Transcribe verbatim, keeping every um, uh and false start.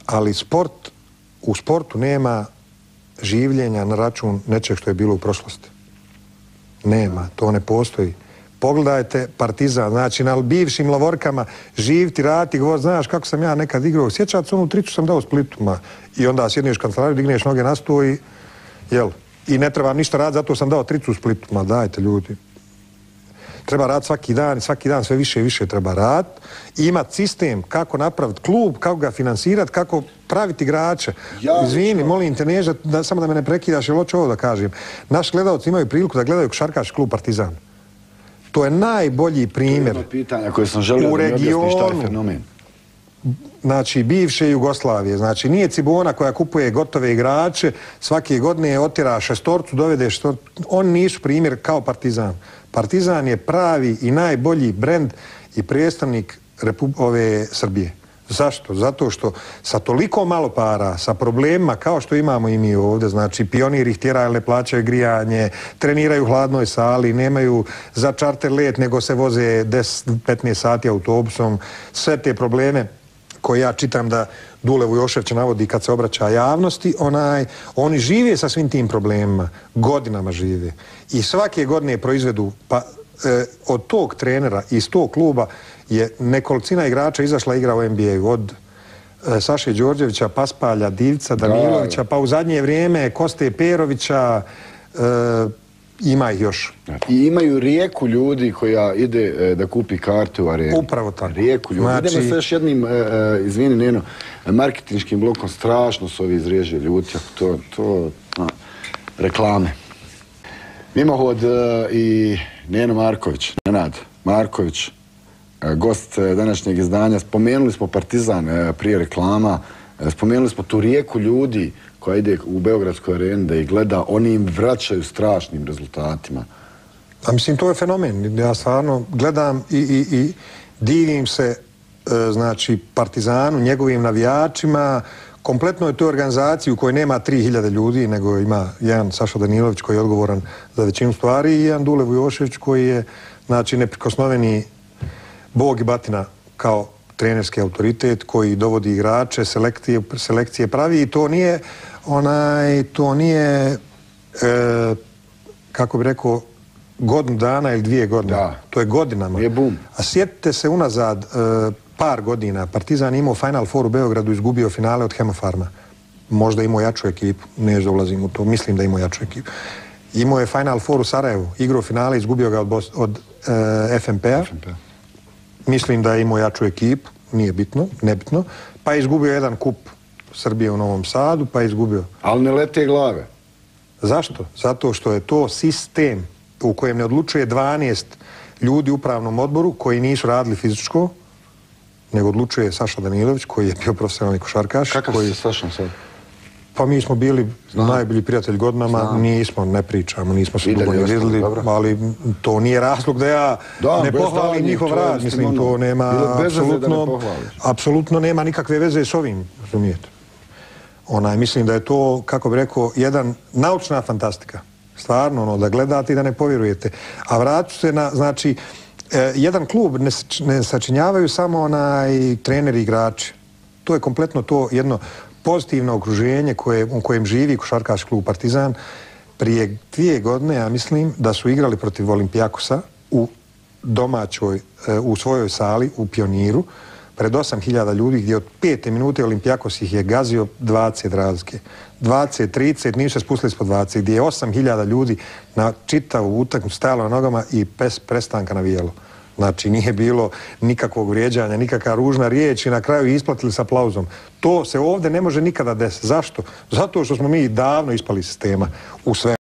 ali sport, u sportu nema življenja na račun nečeg što je bilo u prošlosti. Nema, to ne postoji. Pogledajte Partizan, znači na bivšim Lavorkama živti, rati, govor, znaš kako sam ja nekad igrao, sjećat se onu tricu sam dao Splitu, ma. I onda sjedneš kancelariju, digneš noge na sto i, jel, i ne trebam ništa raditi, zato sam dao tricu u Splitu, ma dajte ljudi. Treba raditi svaki dan i svaki dan sve više i više treba raditi i imati sistem kako napraviti klub, kako ga finansirati, kako praviti igrače. Ja, Izvini, molim te, neža, da, samo da me ne prekidaš, jer hoću ovo da kažem. Naši gledalci imaju priliku da gledaju košarkaški klub Partizan. To je najbolji primjer to je pitanja koje sam želio u da mi regionu, objasni šta je fenomen. Znači, bivše Jugoslavije. Znači, nije Cibona koja kupuje gotove igrače, svake godine otjera šestorcu, dovede šestorcu. Oni nisu primjer kao Partizan. Partizan je pravi i najbolji brend i predstavnik ove Srbije. Zašto? Zato što sa toliko malo para, sa problemima kao što imamo i mi ovdje, znači pioniri ih tjeraju, ne plaćaju grijanje, treniraju u hladnoj sali, nemaju za čarter let, nego se voze deset do petnaest sati autobusom, sve te probleme koje ja čitam da Dule Vujošević navodi kad se obraća javnosti, onaj, oni žive sa svim tim problemima, godinama žive. I svake godine proizvedu, pa e, od tog trenera iz tog kluba je nekolicina igrača izašla igra u N B A-u, od e, Saše Đorđevića, Paspalja, Divca, Danilovića, pa u zadnje vrijeme Koste Perovića, e, ima ih još. I imaju rijeku ljudi koja ide e, da kupi karte u arenu. Upravo tako. Rijeku ljudi. Znači... Idemo sa još jednim, e, e, izvini Neno, marketinškim blokom, strašno su ovi izriježili ljudi, to, to, a, reklame. Mimohod e, i Neno Marković, Nenad Marković, e, gost e, današnjeg izdanja. Spomenuli smo Partizan e, prije reklama, e, spomenuli smo tu rijeku ljudi koja ide u Beogradskoj areni da ih gleda, oni im vraćaju strašnim rezultatima. A mislim, to je fenomen. Ja stvarno gledam i, i, i divim se, e, znači, Partizanu, njegovim navijačima, kompletno je to organizaciji u kojoj nema tri hiljade ljudi, nego ima jedan Saša Danilović koji je odgovoran za većinu stvari i jedan Dule Vujošević koji je, znači, neprikosnoveni bog i batina kao trenerski autoritet koji dovodi igrače, selekcije, selekcije pravi i to nije onaj, to nije, e, kako bi rekao, godinu dana ili dvije godine. Da. To je godinama. Je bum. A sjetite se unazad e, par godina, Partizan imao Final Four u Beogradu, izgubio finale od Hemofarma. Možda imao jaču ekipu, ne ulazim u to, mislim da imao jaču ekipu. Imao je Final Four u Sarajevu, igrao finale, izgubio ga od, Bos od e, F M P-a. Mislim da je imao jaču ekipu, nije bitno, nebitno, pa je izgubio jedan kup Srbije u Novom Sadu, pa je izgubio. Ali ne lete glave. Zašto? Zato što je to sistem u kojem ne odlučuje dvanaest ljudi u upravnom odboru koji nisu radili fizičko, nego odlučuje Saša Danilović koji je bio profesionalni košarkaš. Kakav koji... si sa Sašom sad? Pa mi smo bili Znam. najbolji prijatelj godinama, Znam. nismo, ne pričamo, nismo se dugo ni vidjeli, ali to nije razlog da ja da, ne pohvalim njihov rad, mislim, to ono, nema, apsolutno, apsolutno nema nikakve veze s ovim, razumijete. Onaj, mislim da je to, kako bi rekao, jedan naučna fantastika, stvarno, ono, da gledate i da ne povjerujete. A vraću se na, znači, eh, jedan klub ne, ne sačinjavaju samo onaj treneri i igrači, to je kompletno to jedno pozitivno okruženje koje, u kojem živi košarkaški klub Partizan. Prije dvije godine, ja mislim, da su igrali protiv Olimpijakosa u domaćoj, u svojoj sali, u Pioniru, pred osam hiljada ljudi, gdje od pete minute Olimpijakos ih je gazio dvadeset razlike. dvadeset, trideset, nisu se spustili ispod dvadeset, gdje je osam hiljada ljudi na čitavu utakmicu stajalo na nogama i bez prestanka navijalo. Znači, nije bilo nikakvog vrijeđanja, nikakva ružna riječ i na kraju isplatili s aplauzom. To se ovdje ne može nikada desiti. Zašto? Zato što smo mi davno ispali sistema u sve.